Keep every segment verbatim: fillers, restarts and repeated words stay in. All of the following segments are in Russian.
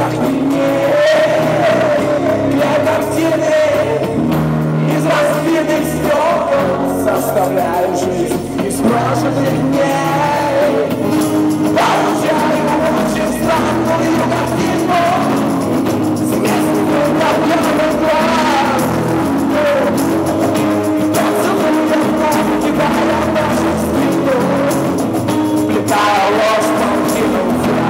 Составляю жизнь из прожитых дней. Получаю очень странную картину, смесь проблемных глаз. Поцелуя вновь кидая нашу спину, вплетая ложь в паутину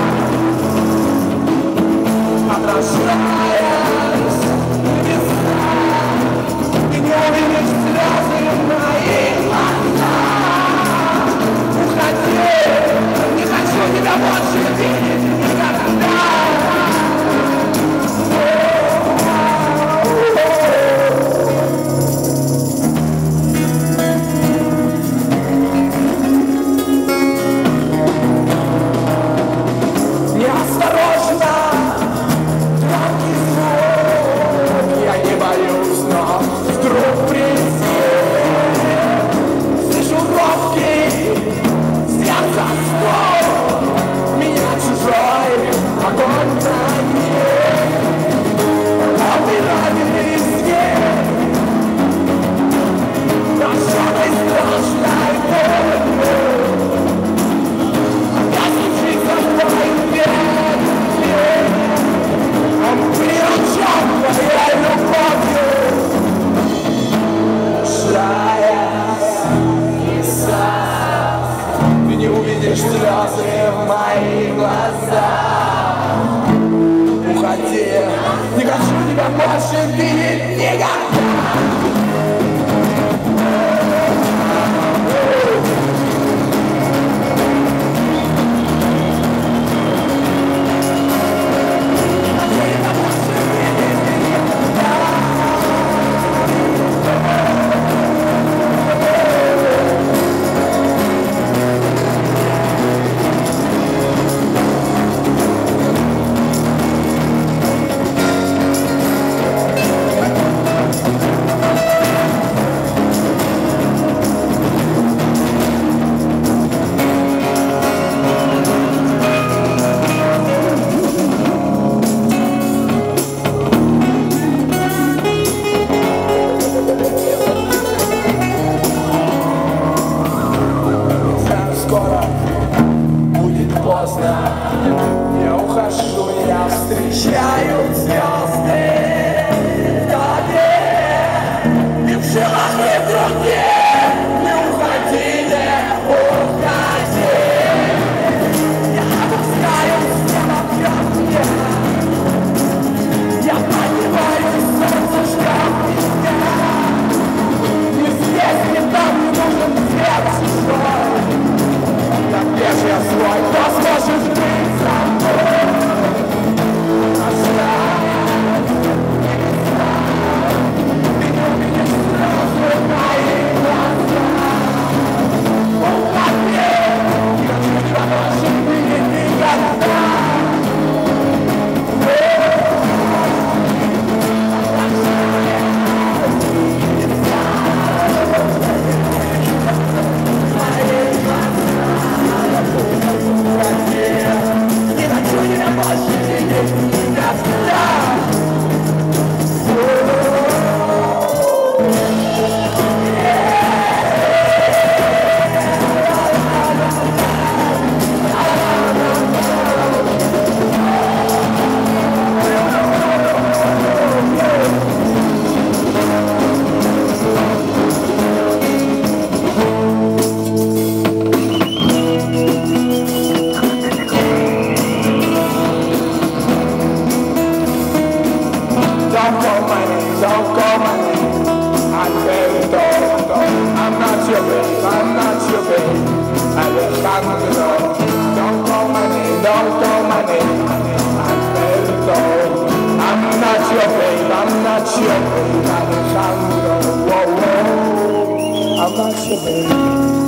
взгляд. Отражаясь в небеса, ты не увидишь слезы в моих глазах. Уходи, не хочу тебя больше видеть никогда. Неосторожно, громкий звук, я не боюсь, но вдруг прийти. Слышу робкий сердца стук, меня чужой огонь проник. Умирали везде, прощенной страшной болью. Опять случится твой век, он приручен твоей любовью. Шаясь небеса, ты не увидишь слезы в моих глазах. Уходи, не хочу тебя больше видеть никогда. Я ухожу, я встречаю звезды в голове, и в жилах и в груди. Не уходи, не уходи. Я опускаю все вокруг меня. Я поднимаюсь, солнце ждет меня. Не здесь, не там, не нужен свет чужой. Как вещь я свой, кто сможет быть со мной? Оставь небеса, ты не увидишь слезы в моих глазах. Уходи, не хочу тебя больше видеть никогда. Не хочу тебя больше видеть никогда. Don't call my name, don't call my name. I'm very tall, I'm not your babe, I'm not your babe. Alejandro, don't call my name, don't call my name. I'm very tall, I'm not your babe, I'm not your babe. Alejandro, whoa, whoa, I'm not your babe.